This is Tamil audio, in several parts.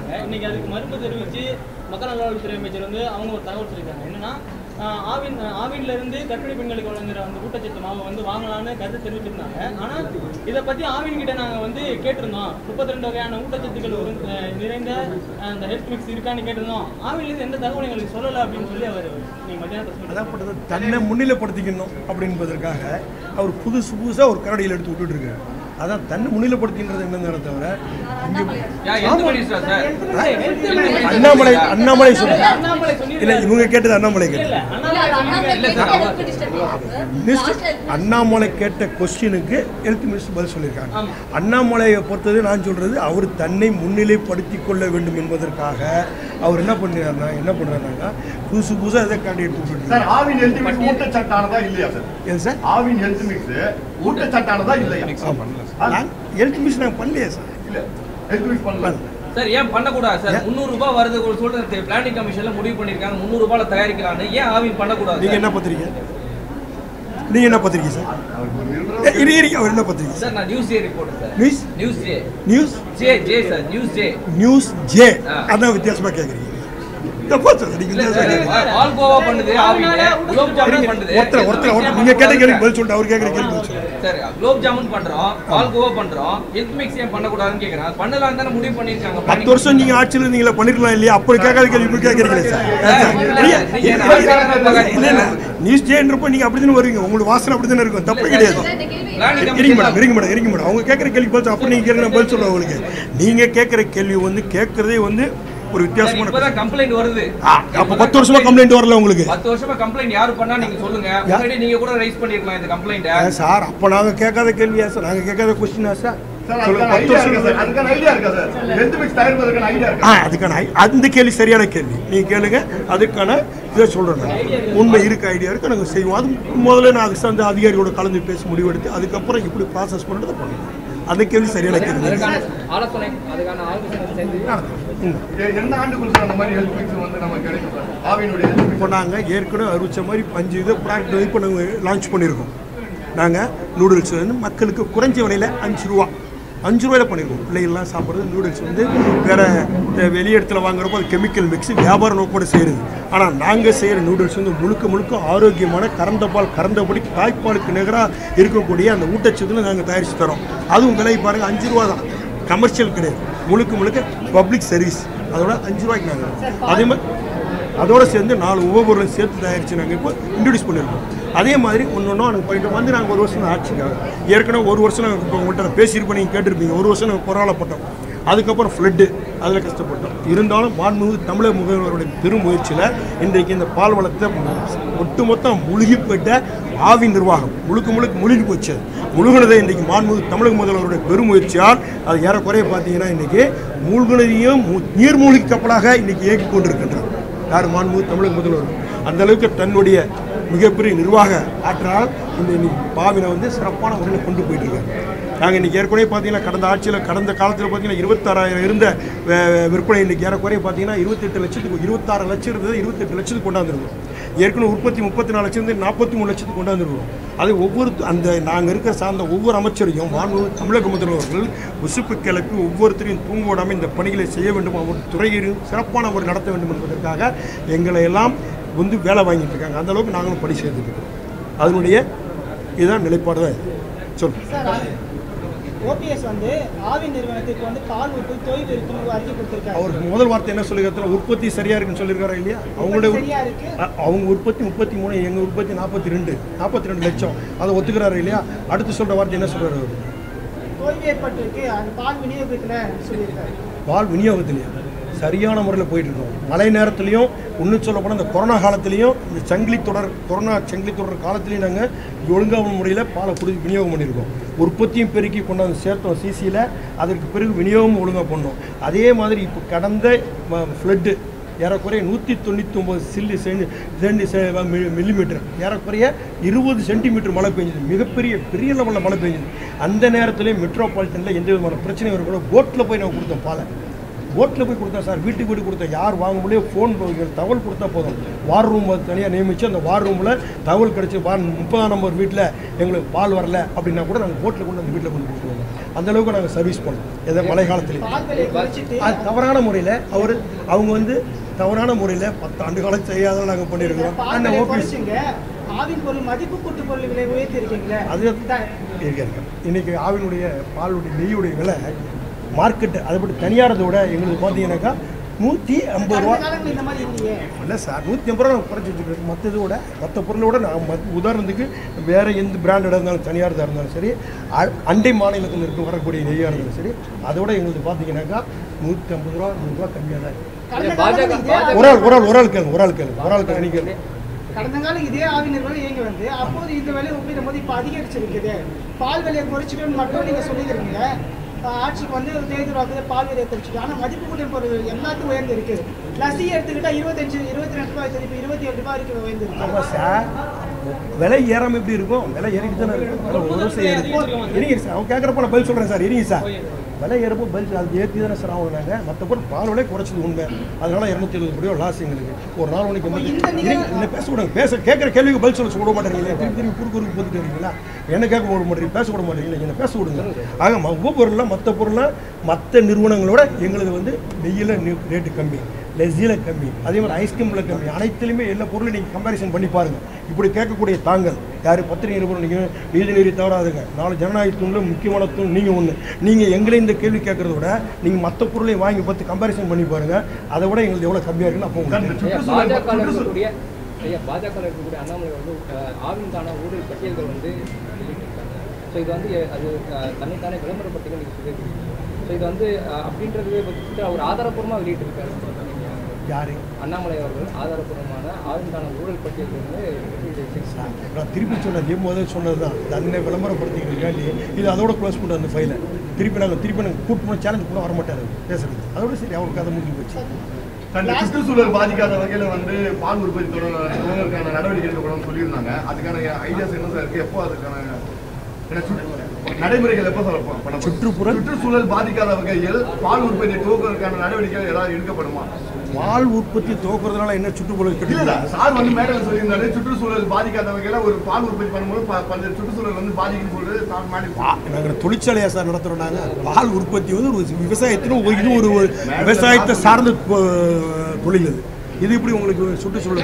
சொல்லியிருக்காங்க. இன்னைக்கு அதுக்கு மறுப்பு தெரிவித்து மக்கள் நல்வாழ்வுத்துறை அமைச்சர் வந்து அவங்க ஒரு தகவல் சொல்லியிருக்காங்க. என்னன்னா ஆவின்ல இருந்து கர்ப்பிணி பெண்களுக்கு வழங்குற அந்த ஊட்டச்சத்து மாவை வந்து வாங்கலாம்னு கருத்து தெரிவிச்சிருந்தாங்க. ஆனால் இதை பற்றி ஆவின் கிட்ட நாங்கள் வந்து கேட்டிருந்தோம். 32 வகையான ஊட்டச்சத்துக்கள் நிறைந்த அந்த ஹெல்த் மிக்ஸ் இருக்கான்னு கேட்டிருந்தோம். ஆவின்லேருந்து எந்த தகவல் எங்களுக்கு சொல்லலை அப்படின்னு சொல்லி அவர் நீங்கள் மத்தியானத்தை அதாவது தன்னை முன்னிலைப்படுத்திக்கணும் அப்படின்பதற்காக அவர் புதுசாக ஒரு கரடியில் எடுத்து விட்டுட்டு இருக்காரு. அதான் தன்னை முன்னிலைப்படுத்தின்றது என்னன்னு தவிர அண்ணாமலை இல்ல இவங்க கேட்டது அண்ணாமலை அண்ணாமலை கேட்ட கொஸ்டினுக்கு ஹெல்த் மினிஸ்டர் பதில் சொல்லியிருக்காங்க. அண்ணாமலையை பொறுத்தது நான் சொல்றது அவர் தன்னை முன்னிலைப்படுத்திக் கொள்ள வேண்டும் என்பதற்காக அவர் என்ன பண்றாருன்னா புதுசா எதை காட்டி எடுத்து ஊட்டச்சத்தானதா இல்லையா சார்? ஆவின் ஹெல்த் மிக்ஸ் ஊட்டச்சத்தானதா இல்லையா? ஹெல்த் மிக்ஸ் நாங்கள் பண்ணலையா சார்? இல்ல ஹெல்த் மிக்ஸ் பண்ணல சார். ஏன் பண்ணக்கூடாது சார்? 300 ரூபாய் வருது சொல்றது பிளானிங் கமிஷன்ல முடிவு பண்ணிருக்காங்க. 300 ரூபாயில தயாரிக்கலாம்னு ஏன் ஆவின் பண்ணக்கூடாது? நீங்க என்ன பத்திரிக்கை சார்? அவர் என்ன பத்திரிக்கை சார்? நான் news J report sir. News J sir. News J அதான் வித்தியாசமா கேக்குறீங்க. ஆல்கோவா பண்ணுது, குலோப் ஜாமுன் பண்ணுது. நீங்க கேட்ட கேள்விக்கு பதில் சொல்லிட்டு அவர் கேக்குற கேள்வி சார். குலோப் ஜாமுன் பண்றோம், ஆல்கோவா பண்றோம், ஹெல்த் மிக்ஸ் ஏன் பண்ணக்கூடாதுன்னு கேக்குறாங்க. பண்ணலாம் தானே முடிவு பண்ணிருக்காங்க. 10 வருஷம் நீங்க ஆட்சியில் இருந்தீங்களா, பண்ணிருக்கலாம் இல்லையா? அப்படி கேட்காத கேள்வி இப்படி கேட்கறீங்களே சார். இல்ல நியூஸ் ஜேன்றப்ப நீங்க அப்படிதானே வருவீங்க. உங்களுக்கு வாசனை அப்படிதானே இருக்கும். தப்பு கிடையாது. இருங்க மேடம் அவங்க கேட்கற கேள்வி பதில் அப்படி நீங்க கேட்கற பதில் சொல்ல உங்களுக்கு. நீங்க கேட்கற கேள்வி வந்து கேட்கறதே வந்து ஒரு வித்தியாசமான கம்ப்ளைண்ட் வருது. அப்ப 10 வருஷமா கம்ப்ளைண்ட் வரல உங்களுக்கு? 10 வருஷமா கம்ப்ளைண்ட் யாரு பண்ணா நீங்க சொல்லுங்க. முன்னாடி நீங்க கூட ரைஸ் பண்ணிருக்கலாம் இந்த கம்ப்ளைண்ட். சார் அப்ப நாங்க கேட்காத கேள்வியா சார்? நாங்க கேட்காத क्वेश्चन சார்? அந்த கேள்வி சரியான கேள்வி. நீங்க கேளுங்க, அதுக்கான இதை சொல்றேன். உண்மை இருக்கு, ஐடியா இருக்கு, நாங்க செய்வோம். அது முதல்ல நான் அந்த அதிகாரியோட கலந்து பேசி முடிவெடுத்து அதுக்கப்புறம் இப்படி ப்ராசஸ் பண்ணுறதை பண்ணுவோம். அந்த கேள்வி சரியான கேள்வி. இப்போ நாங்கள் ஏற்கனவே அறிவிச்ச மாதிரி 5 இதை ப்ராடக்ட் இப்போ நாங்கள் லான்ச் பண்ணியிருக்கோம். நாங்கள் நூடுல்ஸ் வந்து மக்களுக்கு குறைஞ்ச விலையில் 5 ரூபாயில் பண்ணியிருக்கோம். பிள்ளைகள்லாம் சாப்பிட்றது நூடுல்ஸ் வந்து வேறு வெளி இடத்துல வாங்குறப்போ அது கெமிக்கல் மிக்ஸ் வியாபார நோக்கோடு செய்கிறது. ஆனால் நாங்கள் செய்கிற நூடுல்ஸ் வந்து முழுக்க ஆரோக்கியமான கறந்தபடி தாய்ப்பாலுக்கு நிகராக இருக்கக்கூடிய அந்த ஊட்டச்சத்தில் நாங்கள் தயாரித்து தரோம். அதுவும் விலை பாருங்கள் 5 ரூபா தான், கமர்ஷியல் கிடையாது. முழுக்க பப்ளிக் சர்வீஸ். அதோட 5 ரூபாய்க்கு நாங்கள் அதே மாதிரி அதோடு சேர்ந்து 4 உபபொருளை சேர்த்து தயாரித்து நாங்கள் இப்போ இன்ட்ரடியூஸ் பண்ணியிருக்கோம். அதே மாதிரி ஒன்று நாங்கள் போயிட்டு வந்து நாங்கள் 1 வருஷம் ஆட்சிக்காக ஏற்கனவே 1 வருஷம் நாங்கள் இப்போ உங்கள்கிட்ட பேசியிருப்போம், நீங்கள் கேட்டிருப்பீங்க. 1 வருஷம் நாங்கள் கொரோனாப்பட்டோம், அதுக்கப்புறம் ஃப்ளட்டு, அதில் கஷ்டப்பட்டோம். இருந்தாலும் மாண்புமிகு தமிழக முதல்வருடைய பெரும் முயற்சியில் இன்றைக்கு இந்த பால் வளத்தை ஒட்டுமொத்தம் முழுகி போயிட்ட ஆவின் நிர்வாகம் முழுகி போச்சு. முழுகினதை இன்றைக்கு மாண்புமிகு தமிழக முதல்வருடைய பெரும் முயற்சியால் அது ஏறக்குறைய பார்த்தீங்கன்னா இன்றைக்கி மூழ்கினதையும் நீர்மூழ்கி கப்பலாக இன்றைக்கி இயக்கி கொண்டிருக்கின்றார் யார்? மாண்புமிகு தமிழக முதல்வர். அந்தளவுக்கு தன்னுடைய மிகப்பெரிய நிர்வாக ஆற்றால் இன்னைக்கு பாவினை வந்து சிறப்பான முறையில் கொண்டு போயிட்டுருக்காங்க. நாங்கள் இன்றைக்கி ஏற்கனவே பார்த்தீங்கன்னா கடந்த காலத்தில் பார்த்தீங்கன்னா 26,000 இருந்த விற்பனை இன்றைக்கி ஏறக்குறைய பார்த்தீங்கன்னா 26 லட்சம் இருந்தது 28 லட்சத்துக்கு கொண்டாந்துருக்கோம். ஏற்கனவே உற்பத்தி 34 லட்சம் இருந்து 43 லட்சத்துக்கு கொண்டாந்துருக்கோம். அது நாங்கள் இருக்கிற சார்ந்த ஒவ்வொரு அமைச்சரையும் மாண்புமிகு தமிழக முதல்வர்கள் உசுப்பு கிளப்பி ஒவ்வொருத்தரையும் தூங்க விடாமல் இந்த பணிகளை செய்ய வேண்டும், ஒவ்வொரு துறையையும் சிறப்பான ஒரு நடத்த வேண்டும் என்பதற்காக எங்களை எல்லாம் வந்து வேலை வாங்கிட்டு இருக்காங்க. அந்த அளவுக்கு நாங்களும் பணி செய்துட்டு இருக்கோம். அதனுடைய இதுதான் நிலைப்பாடு தான். சொல்லுங்கள். ஓபிஎஸ் வந்து ஆவின் நிறுவனத்துக்கு வந்து பால் உற்பத்தி தொய்வு இருக்குன்னு அறிக்கை கொடுத்திருக்காரு. அவருக்கு முதல் வார்த்தை என்ன சொல்லிருக்காரு? உற்பத்தி சரியா இருக்குன்னு சொல்லியிருக்காரா இல்லையா? அவங்க உற்பத்தி 33, எங்க உற்பத்தி 42 லட்சம். அதை ஒத்துக்கிறாரு இல்லையா? அடுத்து சொல்ற வார்த்தை என்ன சொல்றாரு? அவர் தொய்வு ஏற்பட்டிருக்கு அந்த பால் விநியோகத்துல சொல்லியிருக்காரு. பால் விநியோகத்திலையா சரியான முறையில் போயிட்டு இருக்கோம். மழை நேரத்துலையும் இன்னும் சொல்ல போனால் இந்த கொரோனா காலத்துலேயும் இந்த கொரோனா சங்கிலி தொடர் காலத்துலேயும் நாங்கள் ஒழுங்கான முறையில் பாலை விநியோகம் பண்ணியிருக்கோம். உற்பத்தியும் பெருக்கி கொண்டாந்து சேர்த்தோம் சிசியில். அதற்கு பிறகு விநியோகம் ஒழுங்காக பண்ணோம். அதே மாதிரி இப்போ கடந்த ஃப்ளட்டு ஏறக்குறைய 199 மில்லிமீட்டர் ஏறக்குறைய 20 சென்டிமீட்டர் மழை பெஞ்சது. பெரிய லெவலில் மழை பெஞ்சது. அந்த நேரத்துலேயும் மெட்ரோபாலிட்டனில் எந்த விதமான பிரச்சனையும் கூட போட்டில் போய் நாங்கள் கொடுத்தோம் பாலை. போட்டில் போய் கொடுத்தா சார், வீட்டுக்கு வீடு கொடுத்தா யார் வாங்க முடியும், ஃபோன் தகவல் கொடுத்தா போதும். வார் ரூம் தனியாக நியமித்து அந்த வார் ரூமில் தகவல் கிடச்சி 30ஆம் நம்பர் வீட்டில் எங்களுக்கு பால் வரல அப்படின்னா கூட நாங்கள் போட்டில் கொண்டு அந்த வீட்டில் கொண்டு கொடுத்துருவோம். அந்தளவுக்கு நாங்கள் சர்வீஸ் பண்ணோம். எதை மழை காலத்துலேயும் அது தவறான முறையில் அவங்க வந்து தவறான முறையில் 10 ஆண்டு காலம் செய்யாத நாங்கள் பண்ணியிருக்கிறோம். அந்த ஓபிஎஸ் ஆவின் பொருள் மதிப்பு கூட்டு பொருள் விலை உயர்த்தி இருக்கீங்களே, அது இருக்கு. இன்னைக்கு ஆவினுடைய பாலுடைய நெய்யுடைய விலை மார்க்கெட்டு அதை பற்றி தனியாரதை விட எங்களுக்கு பார்த்தீங்கன்னாக்கா 150 ரூபா இல்லை சார். 150 ரூபா நாங்கள் குறைச்சி வச்சுருக்கோம். மற்றதோட மற்ற பொருளோட நான் உதாரணத்துக்கு வேறு எந்த பிராண்டடாக இருந்தாலும் தனியாரதாக இருந்தாலும் சரி, அண்டை மாநிலத்தில் இருக்க வரக்கூடிய நெய்யாக இருந்தாலும் சரி, அதோட எங்களுக்கு பார்த்தீங்கன்னாக்கா 150 ரூபா 100 ரூபா கம்மியாக தான் இருக்குது. ஒரு ஆள் கேள்வி கடந்த காலம் இதே ஆவின் நிறுவனம் இயங்கி வந்து அப்போது இந்த விலை ஒப்பிடும் போது இப்போ அதிகரிச்சிருக்குது. பால் விலையை குறைச்சிக்கணும்னு மட்டும் நீங்கள் சொல்லிக்கிறீங்க. ஆட்சிக்கு வந்து தேர்தல் வாக்குது பால் விலையை குறைச்சிட்டு, ஆனால் மதிப்பு கூட்டம் பொருள் எல்லாத்துக்கும் உயர்ந்து இருக்குது. லசி எடுத்துக்கிட்டால் 22 ரூபாய் இப்போ 27 ரூபாய் வரைக்கும் உயர்ந்து இருக்கு. ஆமாம் சார், விலை ஏறாமல் எப்படி இருக்கும்? விலை ஏறிட்டு தானே இருக்கும். இருங்க சார், அவங்க கேட்குறப்ப நான் பதில் சொல்கிறேன் சார். இருங்க சார், விலை ஏறப்போ பதில் அது ஏற்றி தானே சார் ஆகுனாங்க. மற்ற பொருள் பால் விலை குறைச்சது உண்மை. அதனால 270 ரூபாயோ லாஸ் எங்களுக்கு. ஒரு நாள் உனக்கு என்ன பேச விடுங்க. கேட்குற கேள்விக்கு பதில் சொல்ல விட மாட்டேங்கிறீங்களே. திருப்பி குறுக்கு போட்டுட்டு இருக்கீங்களா? என்ன கேட்க விட மாட்டேங்க, பேச விட மாட்டேங்கிறீங்க. என்ன பேச விடுங்க. ஆக உபப்பொருள்லாம் மற்ற பொருள்லாம் மற்ற நிறுவனங்களோட எங்களுக்கு வந்து நெய்யில் ரேட்டு கம்மி, லெஸ்ஸில் கம்மி, அதே மாதிரி ஐஸ்கிரீமில் கம்மி. அனைத்துலையுமே எல்லா பொருளும் நீங்கள் கம்பேரிசன் பண்ணி பாருங்கள். இப்படி கேட்கக்கூடிய தாங்கள் யார் பத்திரிகை நிறுவனம் நீங்கள் நீதி நெறி தவறாதுங்க. 4 ஜனநாயக தூணில் முக்கியமான தூண் நீங்கள் ஒன்று. நீங்கள் எங்களை இந்த கேள்வி கேட்குறத விட நீங்கள் மற்ற பொருளையும் வாங்கி பார்த்து கம்பேரிசன் பண்ணி பாருங்கள். அதை விட எங்களுக்கு எவ்வளோ கம்மியாக இருக்குன்னு அப்போ பாஜக இருக்கக்கூடிய அண்ணாமலை வந்து ஆவின்கான ஊழல் பட்டியல்கள் வந்து வெளியிட்டிருக்காங்க. ஸோ இது வந்து அது தன்னைத்தானே விளம்பரப்பட்டிகள் நீங்கள் சொல்லியிருக்கீங்க. ஸோ இது வந்து அப்படின்றது பற்றி அவர் ஆதாரப்பூர்வமாக வெளியிட்டிருக்காரு. யாரு? அண்ணாமலை அவர்கள் ஆதாரப்பூர்வமான ஆவின்கான ஊழல் பட்டியல் வந்து நான் திருப்பி சொன்னது முதல் சொன்னது தான். தன்னை விளம்பரப்படுத்திக்கிறதுக்காண்டி இது அதோட க்ளோஸ் பண்ணுற அந்த ஃபைலை திருப்பி நாங்கள் கூட்டு போன சேலஞ்ச் கூட வரமாட்டார் பேசுறது. அதோட சரி அவருக்கு கதை முடிஞ்சு போச்சு. சுற்றுச்சூழல் பாதிக்காத வகையில் வந்து பால் உற்பத்தி தொடர்பான நடவடிக்கை எடுக்கப்படும் சொல்லியிருந்தாங்க. அதுக்கான ஐடியாஸ் என்ன சார் இருக்கு? எப்போ அதுக்கான நடைமுறைகள் எப்போ பண்ண? சுற்றுச்சூழல் பாதிக்காத வகையில் பால் உற்பத்தி துவக்குவதற்கான நடவடிக்கைகள் ஏதாவது எடுக்கப்படுமா? பால் உற்பத்தி துவக்குறதுனால என்ன சுற்றுச்சூழல் சார் வந்து மேடையில் சொல்லியிருந்தாரு. சுற்றுச்சூழல் பாதிக்காத வகையில் ஒரு பால் உற்பத்தி பண்ணும்போது சுற்றுச்சூழல் வந்து பாதிக்கும் சொல்றது நாங்கள் தொழிற்சாலையா சார் நடத்துறோம். நாங்கள் பால் உற்பத்தி வந்து ஒரு விவசாயத்திலும் இது ஒரு விவசாயத்தை சார்ந்த தொழில். இது இப்படி உங்களுக்கு சுற்றுச்சூழல்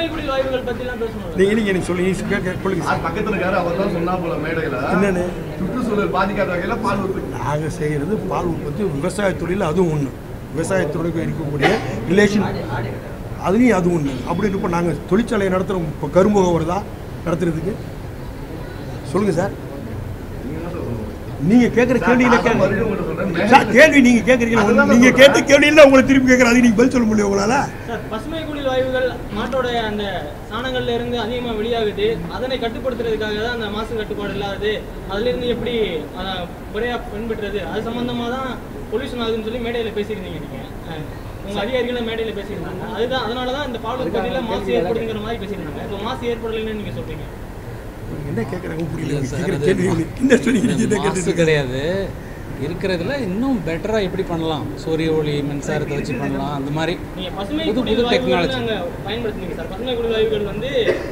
நீங்க எனக்கு சொல்லி பக்கத்துல இருக்காரு அவர் தான் சொன்னா போல மேடையில என்னன்னு சுற்றுச்சூழல் பாதிக்காத வகையில பால் உற்பத்தி நாங்கள் செய்கிறது பால் உற்பத்தி விவசாய தொழில். அதுவும் ஒன்று விவசாயத்தோடு இருக்கக்கூடிய ரிலேஷன் அதுலேயும் அது ஒன்று. அப்படி இருப்போ நாங்கள் தொழிற்சாலையை நடத்துகிறோம். இப்போ கரும்பு வருதா நடத்துறதுக்கு சொல்லுங்கள் சார். நீங்கள் கேட்குற கேள்வியில் கேள்வி நீங்கள் கேட்குறீங்க. நீங்கள் கேட்ட கேள்வியில் உங்களை திருப்பி கேட்குற அதுக்கு நீங்கள் பதில் சொல்ல முடியும் உங்களால்? பசுமை குடில் வாயுகள் நாட்டோடைய அந்த சாணங்கள்ல இருந்து அதிகமாக வெளியாகுது. அதனை கட்டுப்படுத்துறதுக்காக தான் அந்த மாசு கட்டுப்பாடு இல்லாதது. அதுலேருந்து எப்படி முறையாக பின்பற்றுறது அது சம்மந்தமாக தான் பொல்யூஷன் ஆகுதுன்னு சொல்லி மேடையில் பேசியிருந்தீங்க. நீங்கள் உங்கள் அதிகாரிகளை மேடையில் பேசியிருந்தாங்க. அதுதான் அதனால தான் இந்த பால் உற்பத்தியில் மாசு ஏற்படுங்கிற மாதிரி பேசியிருந்தாங்க. இப்போ மாசு ஏற்படலைன்னு நீங்கள் சொல்கிறீங்க. என்ன கேட்குறாங்க புரியல. கிடையாது இருக்கிறதுல இன்னும் பெட்டராக எப்படி பண்ணலாம், சூரிய ஒளி மின்சாரத்தை வச்சு பண்ணலாம். அந்த மாதிரி புது புது டெக்னாலஜி பயன்படுத்துனீங்க சார். பசுமை குடில் வாயுகள் வந்து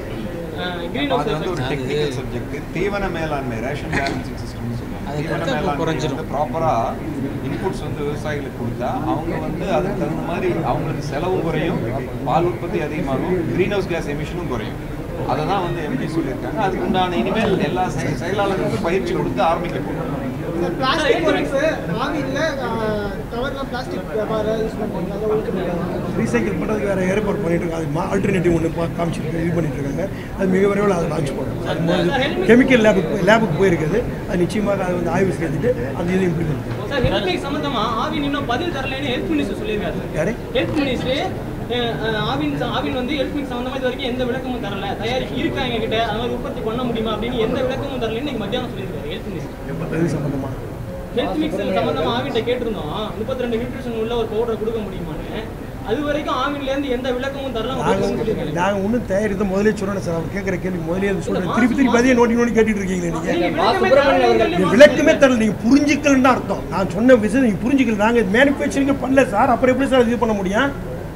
தீவன மேலாண்மை ரேஷன் பேலன்சிங் சிஸ்டம்னு சொல்லுவாங்க. குறைஞ்சிடும். ப்ராப்பராக இன்புட்ஸ் வந்து விவசாயிகளுக்கு கொடுத்தா அவங்க வந்து அதுக்கு தகுந்த மாதிரி அவங்களுக்கு செலவும் குறையும், பால் உற்பத்தி அதிகமாகும், க்ரீன் ஹவுஸ் கேஸ் எமிஷனும் குறையும். அதை தான் வந்து எப்படி சொல்லியிருக்காங்க. அதுக்கு உண்டான இனிமேல் எல்லா செயலாளர்களுக்கும் பயிற்சி கொடுத்து ஆரம்பிக்க போகிறோம். ரீசைக்கிள் பண்ணுறதுக்கு வேறு ஏற்பாடு பண்ணிட்டு இருக்காங்க. அது ஆல்டர்னேட்டிவ் ஒன்று காமிச்சிருக்கு, இது பண்ணிட்டு இருக்காங்க. அது மிக விரைவில் அதை லான்ச் பண்ணுறோம். கெமிக்கல் லேபுக்கு போயிருக்குது. அது நிச்சயமாக அதை வந்து ஆய்வு செய்துட்டு அந்த இதை இம்ப்ளிமெண்ட் பண்ணுறோம். சம்பந்தமாக ஆவின் இன்னும் பதில் தரலைன்னு ஹெல்த் மினிஸ்டர் சொல்லியிருக்காரு. யாரு? ஹெல்த் மினிஸ்டர் ஆவின் வந்து ஹெல்த் மிக்ஸ் சம்பந்தமாக இது வரைக்கும் எந்த விளக்கமும் தரல. தயாரிப்பு இருக்கா எங்ககிட்ட, அது மாதிரி உற்பத்தி பண்ண முடியுமா அப்படின்னு எந்த விளக்கமும் தரலன்னு இன்னைக்கு மத்தியானம் சொல்லியிருக்காரு ஹெல்த் மினிஸ்டர். சம்பந்தமாக ஹெல்த் மிக்ஸ் சம்பந்தமாக ஆவின்ட்ட கேட்டிருந்தோம். 32 நியூட்ரிஷன் உள்ள ஒரு பவுடரை கொடுக்க முடியுமான்னு. அது வரைக்கும் ஆவின்லேருந்து எந்த விளக்கமும் தரலாம். நாங்கள் ஒன்றும் தயாரித்த முதலே சொல்லணும் சார். அவர் கேட்குற கேள்வி முதலே சொல்கிறேன். திருப்பி அதே நோண்டி கேட்டுட்டு இருக்கீங்க. நீங்கள் விளக்கமே தரல. நீங்கள் புரிஞ்சிக்கலன்னு அர்த்தம். நான் சொன்ன விஷயம் நீங்கள் புரிஞ்சிக்கல. நாங்கள் மேனுஃபேக்சரிங்கே பண்ணல சார். அப்புறம் எப்படி சார் இது பண்ண முடியும்?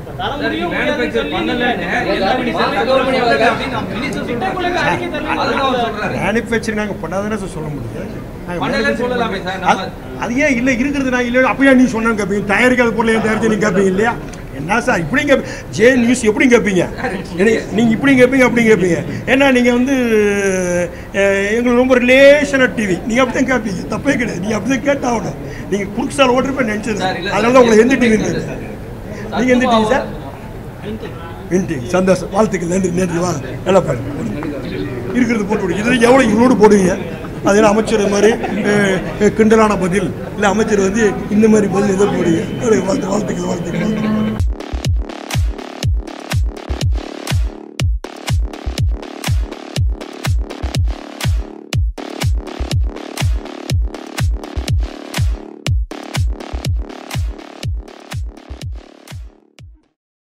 மேனுஃபேக்சரிங் நாங்கள் பண்ணாதானே சார் சொல்ல முடியும். அது ஏன் இல்லை இருக்கிறது நான் இல்லை அப்பயா நீ சொன்னான்னு கேட்பீங்க. தயாரிக்காத பொருளை ஏன் தயாரிச்சு நீங்கள் கேட்பீங்க இல்லையா? என்ன சார் இப்படி ஜே நியூஸ் எப்படி கேட்பீங்க? நீங்கள் இப்படி கேட்பீங்க அப்படி கேட்பீங்க. ஏன்னா நீங்கள் வந்து எங்களுக்கு ரொம்ப ரிலேஷனாக டிவி நீங்கள் அப்படி தான் கேட்பீங்க. தப்பே கிடையாது. நீங்கள் அப்படி தான் கேட்டாகணும். நீங்கள் குறுக்கு சார் ஓட்டுறப்ப நினச்சது. அதனால தான் உங்களை எந்த டிவி இருந்தது. நீங்கள் எந்த டிவி சார்? இன்டி. சந்தோஷம். வாழ்த்துக்கள். நன்றி வாங்க எல்லாம் பாருங்க இருக்கிறது போட்டு விடுங்க. இதில் எவ்வளோ இவ்வளோடு போடுவீங்க. அதில் அமைச்சர் மாதிரி கிண்டலான பதில் இல்லை அமைச்சர் வந்து இந்த மாதிரி பதில் எதை போடுவீங்க. வாழ்த்துக்கள்.